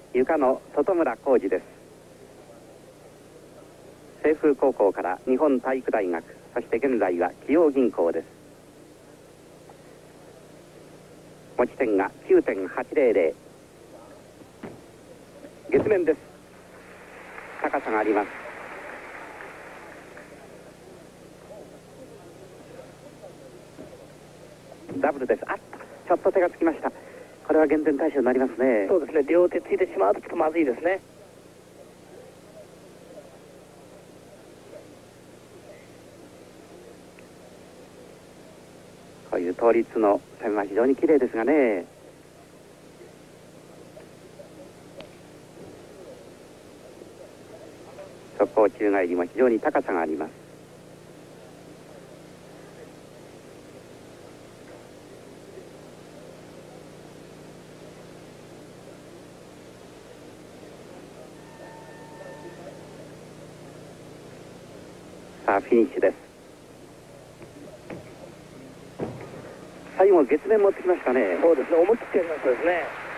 ゆかの外村浩二です。清風高校から日本体育大学、そして現在は紀陽銀行です。持ち点が 9.800。 月面です。高さがあります。ダブルです。あっとちょっと手がつきました。これは減点対象になりますね。 そうですね、両手ついてしまうとちょっとまずいですね。 こういう倒立の線は非常に綺麗ですがね。速攻宙返りも非常に高さがあります。さあフィニッシュです。最後月面持ってきましたね。 そうですね、思い切ってやりましたですね。